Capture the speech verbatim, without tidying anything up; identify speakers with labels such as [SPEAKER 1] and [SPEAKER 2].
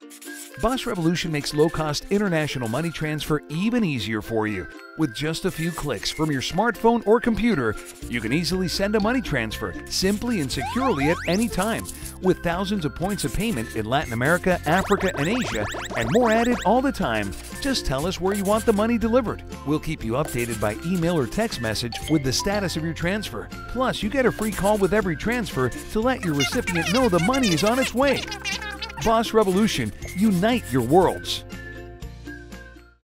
[SPEAKER 1] Boss Revolution makes low-cost international money transfer even easier for you. With just a few clicks from your smartphone or computer, you can easily send a money transfer simply and securely at any time. With thousands of points of payment in Latin America, Africa, and Asia, and more added all the time, just tell us where you want the money delivered. We'll keep you updated by email or text message with the status of your transfer. Plus, you get a free call with every transfer to let your recipient know the money is on its way. Boss Revolution, unite your worlds.